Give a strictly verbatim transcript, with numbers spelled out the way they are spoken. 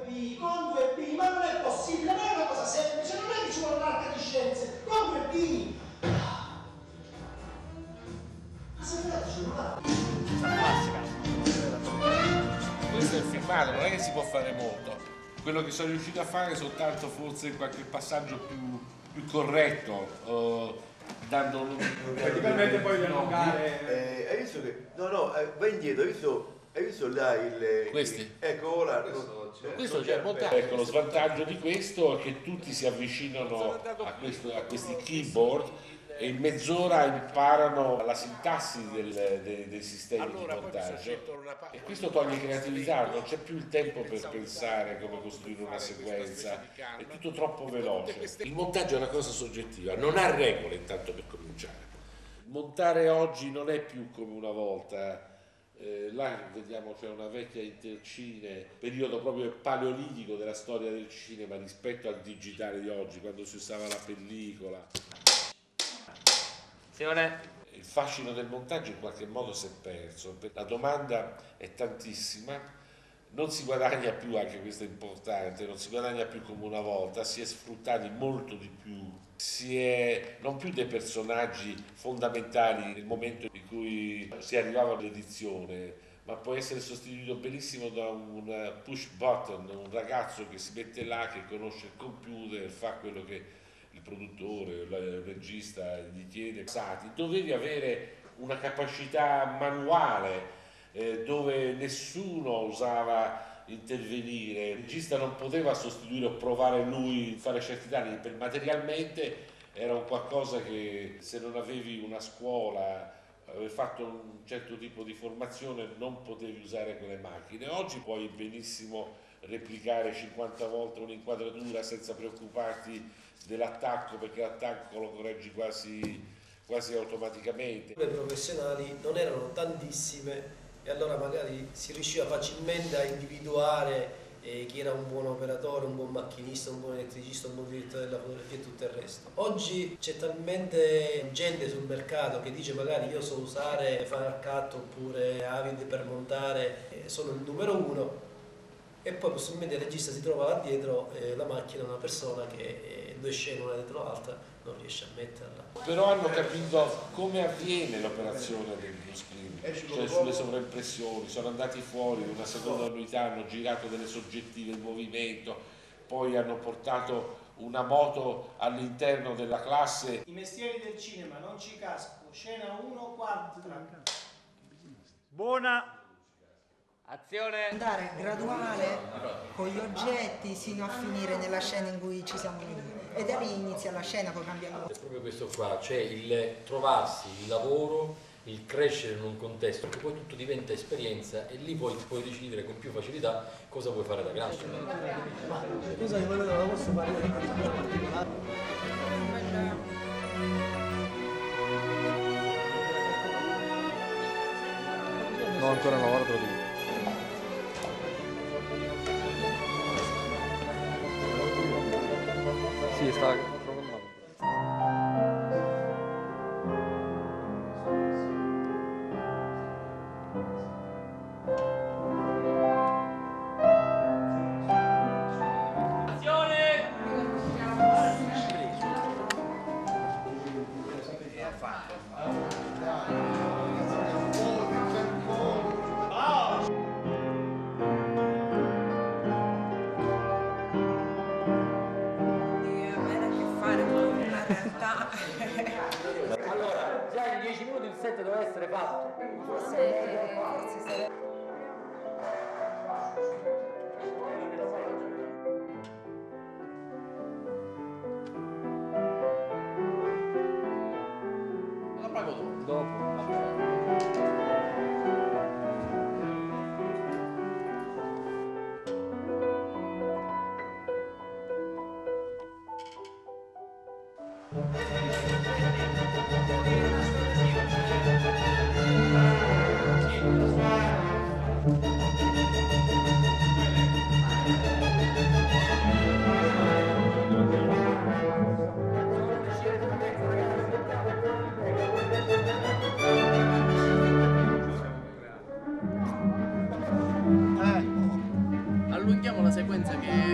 B, con due B, ma non è possibile, non è una cosa semplice, non è che ci vuole un'arte di scienze, con due B. Ma se fate ci vuole? Questo è il filmato, non è che si può fare molto. Quello che sono riuscito a fare è soltanto forse qualche passaggio più, più corretto, uh, dando un... Che ti permette poi di allungare... Eh, hai visto che... No, no, eh, vai indietro, hai visto... Hai visto là il... Questi? Ecco, ora... Questo, questo c'è montato. Ecco, lo svantaggio di questo è che tutti si avvicinano a, questo, a questi keyboard e in mezz'ora imparano la sintassi del, dei, dei sistemi di montaggio e questo toglie creatività, non c'è più il tempo per pensare come costruire una sequenza, è tutto troppo veloce. Il montaggio è una cosa soggettiva, non ha regole intanto per cominciare. Montare oggi non è più come una volta. Eh, là vediamo c'è una vecchia intercine, periodo proprio paleolitico della storia del cinema rispetto al digitale di oggi, quando si usava la pellicola. Il fascino del montaggio in qualche modo si è perso, la domanda è tantissima, non si guadagna più, anche questo è importante, non si guadagna più come una volta, si è sfruttati molto di più, si è non più dei personaggi fondamentali nel momento in cui si arrivava all'edizione, ma può essere sostituito benissimo da un push button, un ragazzo che si mette là, che conosce il computer, fa quello che il produttore, il regista gli chiede. Dovevi avere una capacità manuale eh, dove nessuno usava intervenire, il regista non poteva sostituire o provare lui, fare certi danni, per materialmente era un qualcosa che se non avevi una scuola, avevi fatto un certo tipo di formazione, non potevi usare quelle macchine. Oggi puoi benissimo replicare cinquanta volte un'inquadratura senza preoccuparti dell'attacco, perché l'attacco lo correggi quasi, quasi automaticamente. Le professionali non erano tantissime e allora magari si riusciva facilmente a individuare eh, chi era un buon operatore, un buon macchinista, un buon elettricista, un buon direttore della fotografia e tutto il resto. Oggi c'è talmente gente sul mercato che dice magari io so usare Final Cut oppure Avid per montare, eh, sono il numero uno, e poi possibilmente il regista si trova là dietro eh, la macchina, una persona che eh, due scene una dietro l'altra non riesce a metterla. Però hanno capito come avviene l'operazione del blue screen, cioè sulle sovraimpressioni, sono andati fuori una seconda unità, hanno girato delle soggettive in movimento, poi hanno portato una moto all'interno della classe. I mestieri del cinema, non ci casco, scena uno, quarto track. Buona azione! Andare graduale con gli oggetti sino a finire nella scena in cui ci siamo venuti. E da lì inizia la scena, poi cambia molto. È proprio questo qua, cioè il trovarsi, il lavoro, il crescere in un contesto che poi tutto diventa esperienza e lì poi puoi decidere con più facilità cosa vuoi fare da grande. Scusa, io non la posso fare. No, ancora no, ora te lo dico. Sì, sta programmato. Azione! Allora, già in dieci minuti il set doveva essere fatto. Forse, forse sarebbe... La pago dopo. Dopo. Sì, la sequenza che